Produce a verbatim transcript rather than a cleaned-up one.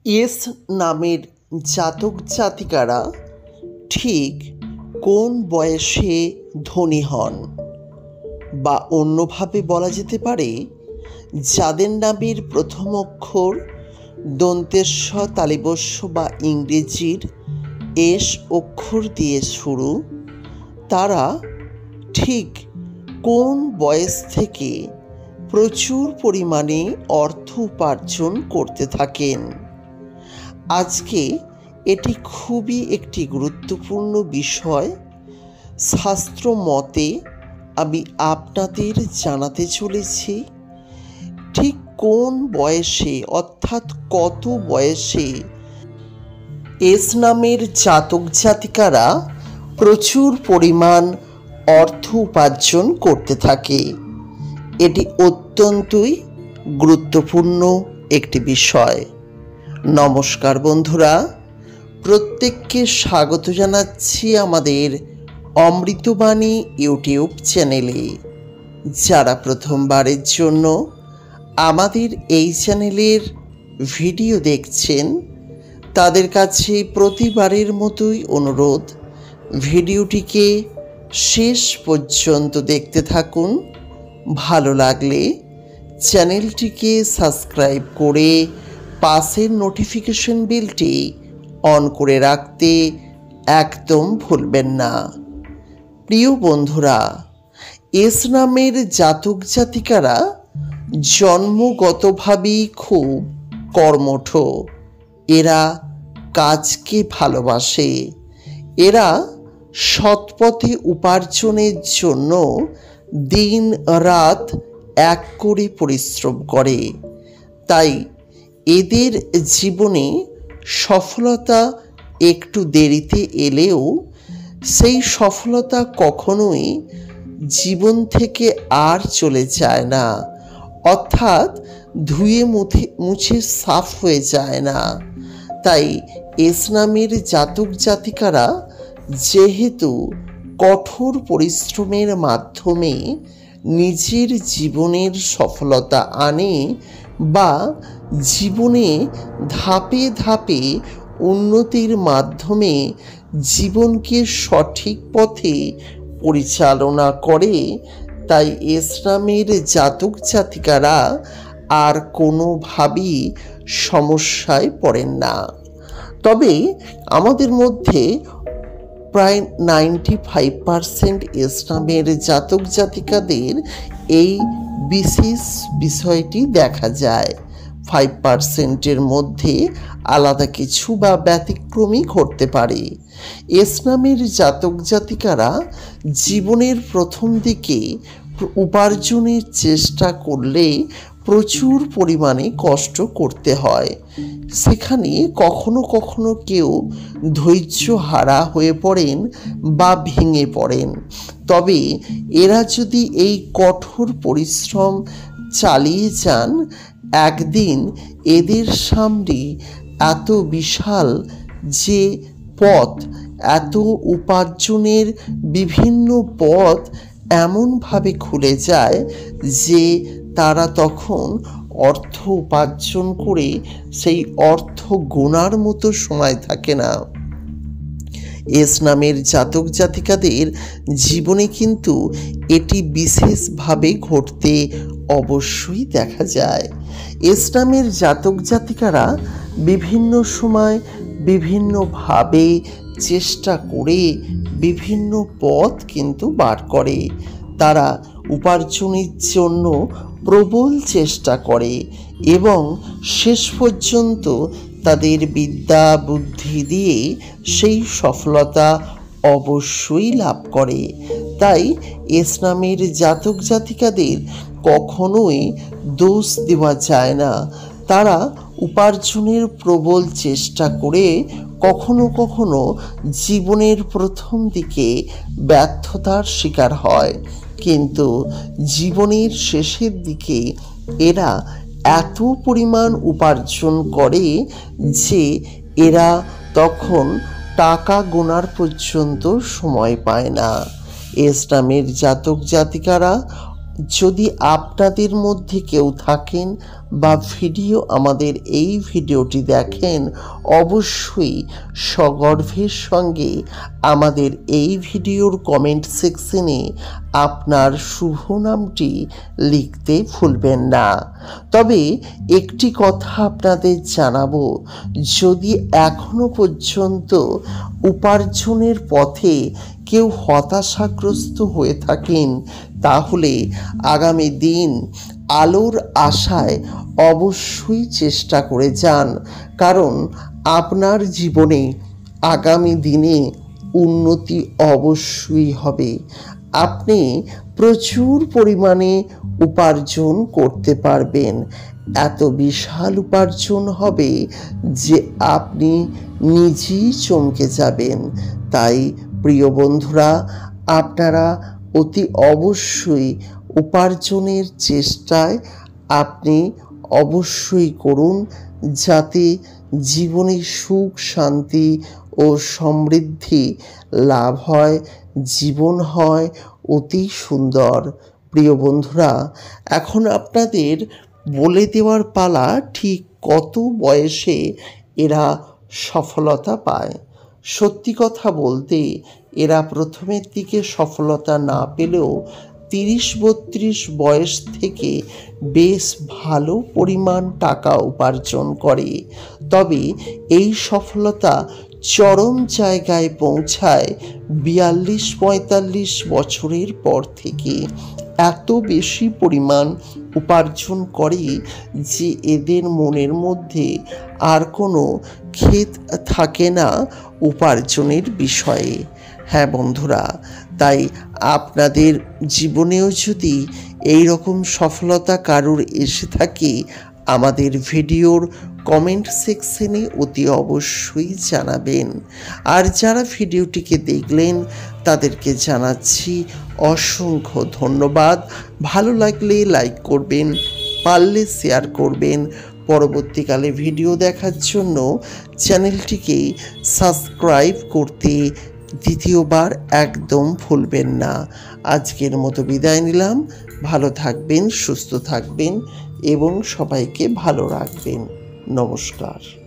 S নামের জাতক জাতিকারা ঠিক কোন বয়সে ধনী হন, বা অন্যভাবে বলা যেতে পারে যাদের নামের প্রথম অক্ষর দন্তেস্ব তালিবস্য বা ইংরেজির এস অক্ষর দিয়ে শুরু, তারা ঠিক কোন বয়স থেকে প্রচুর পরিমাণে অর্থ উপার্জন করতে থাকেন। আজকে এটি খুবই একটি গুরুত্বপূর্ণ বিষয়। শাস্ত্র মতে আমি আপনাদের জানাতে চলেছি ঠিক কোন বয়সে, অর্থাৎ কত বয়সে এস নামের জাতক জাতিকারা প্রচুর পরিমাণ অর্থ উপার্জন করতে থাকে। এটি অত্যন্তই গুরুত্বপূর্ণ একটি বিষয়। নমস্কার বন্ধুরা, প্রত্যেককে স্বাগত জানাচ্ছি আমাদের অমৃতবাণী ইউটিউব চ্যানেলে। যারা প্রথমবারের জন্য আমাদের এই চ্যানেলের ভিডিও দেখছেন, তাদের কাছে প্রতিবারের মতোই অনুরোধ, ভিডিওটিকে শেষ পর্যন্ত দেখতে থাকুন। ভালো লাগলে চ্যানেলটিকে সাবস্ক্রাইব করে পাশের নোটিফিকেশন বেলটি অন করে রাখতে একদম ভুলবেন না। প্রিয় বন্ধুরা, এস নামের জাতক জাতিকারা জন্মগতভাবেই খুব কর্মঠ। এরা কাজকে ভালোবাসে। এরা সৎপথে উপার্জনের জন্য দিন রাত এক করে পরিশ্রম করে। তাই এদের জীবনে সফলতা একটু দেরিতে এলেও সেই সফলতা কখনোই জীবন থেকে আর চলে যায় না, অর্থাৎ ধুয়ে মুছে মুছে সাফ হয়ে যায় না। তাই এস নামের জাতক জাতিকারা যেহেতু কঠোর পরিশ্রমের মাধ্যমে নিজের জীবনের সফলতা আনে, বা জীবনে ধাপে ধাপে উন্নতির মাধ্যমে জীবনকে সঠিক পথে পরিচালনা করে, তাই এস নামের জাতক জাতিকারা আর কোনোভাবেই সমস্যায় পড়েন না। তবে আমাদের মধ্যে প্রায় নাইনটি ফাইভ পারসেন্ট এস নামের জাতক জাতিকাদের এই বিশেষ বিষয়টি দেখা যায়। ফাইভ পারসেন্টের মধ্যে আলাদা কিছু বা ব্যতিক্রমী ঘটতে পারে। এস নামের জাতক জাতিকারা জীবনের প্রথম দিকে উপার্জনের চেষ্টা করলে প্রচুর পরিমাণে কষ্ট করতে হয়। সেখানে কখনো কখনো কেউ ধৈর্য হারা হয়ে পড়েন বা ভেঙে পড়েন। তবে এরা যদি এই কঠোর পরিশ্রম চালিয়ে যান, একদিন এদের সামনে এত বিশাল যে পথ, এত উপার্জনের বিভিন্ন পথ এমনভাবে খুলে যায় যে তারা তখন অর্থ উপার্জন করে সেই অর্থ গোনার মতো সময় থাকে না। এস নামের জাতক জাতিকাদের জীবনে কিন্তু এটি বিশেষভাবে ঘটতে অবশ্যই দেখা যায়। এস নামের জাতক জাতিকারা বিভিন্ন সময় বিভিন্নভাবে চেষ্টা করে বিভিন্ন পথ কিন্তু বার করে। তারা উপার্জনের জন্য প্রবল চেষ্টা করে এবং শেষ পর্যন্ত তাদের বিদ্যা বুদ্ধি দিয়ে সেই সফলতা অবশ্যই লাভ করে। তাই এস নামের জাতক জাতিকাদের কখনোই দোষ দেওয়া যায় না। তারা উপার্জনের প্রবল চেষ্টা করে কখনো কখনো জীবনের প্রথম দিকে ব্যর্থতার শিকার হয়, কিন্তু জীবনের শেষের দিকে এরা এত পরিমাণ উপার্জন করে যে এরা তখন টাকা গোনার পর্যন্ত সময় পায় না। এস নামের জাতক জাতিকারা যদি আপনাদের মধ্যে কেউ থাকেন বা ভিডিও আমাদের এই ভিডিওটি দেখেন, অবশ্যই সগর্বের সঙ্গে আমাদের এই ভিডিওর কমেন্ট সেকশনে আপনার শুভ নামটি লিখতে ভুলবেন না। তবে একটি কথা আপনাদের জানাবো, যদি এখনো পর্যন্ত উপার্জনের পথে কেউ হতাশাগ্রস্ত হয়ে থাকেন, তাহলে আগামী দিন আলোর আশায় অবশ্যই চেষ্টা করে যান, কারণ আপনার জীবনে আগামী দিনে উন্নতি অবশ্যই হবে। আপনি প্রচুর পরিমাণে উপার্জন করতে পারবেন, এত বিশাল উপার্জন হবে যে আপনি নিজেই চমকে যাবেন। তাই প্রিয় বন্ধুরা, আপনারা অতি অবশ্যই উপার্জনের চেষ্টায় আপনি অবশ্যই করুন, যাতে জীবনে সুখ শান্তি ও সমৃদ্ধি লাভ হয়, জীবন হয় অতি সুন্দর। প্রিয় বন্ধুরা, এখন আপনাদের বলে দেওয়ার পালা ঠিক কত বয়সে এরা সফলতা পায়। সত্যি কথা বলতে এরা প্রথমের দিকে সফলতা না পেলেও তিরিশ বত্রিশ বয়স থেকে বেশ ভালো পরিমাণ টাকা উপার্জন করে। তবে এই সফলতা চরম জায়গায় পৌঁছায় বিয়াল্লিশ পঁয়তাল্লিশ বছরের পর থেকে। এত বেশি পরিমাণ উপার্জন করে যে এদের মনের মধ্যে আর কোনো খেদ থাকে না উপার্জনের বিষয়ে। হ্যাঁ বন্ধুরা, তাই আপনাদের জীবনেও যদি এই রকম সফলতা কারোর এসে থাকে, আমাদের ভিডিওর কমেন্ট সেকশনে অতি অবশ্যই জানাবেন। আর যারা ভিডিওটিকে দেখলেন তাদেরকে জানাচ্ছি অসংখ্য ধন্যবাদ। ভালো লাগলে লাইক করবেন, পারলে শেয়ার করবেন। পরবর্তীকালে ভিডিও দেখার জন্য চ্যানেলটিকে সাবস্ক্রাইব করতে দ্বিতীয়বার একদম ভুলবেন না। আজকের মতো বিদায় নিলাম। ভালো থাকবেন, সুস্থ থাকবেন এবং সবাইকে ভালো রাখবেন। নমস্কার।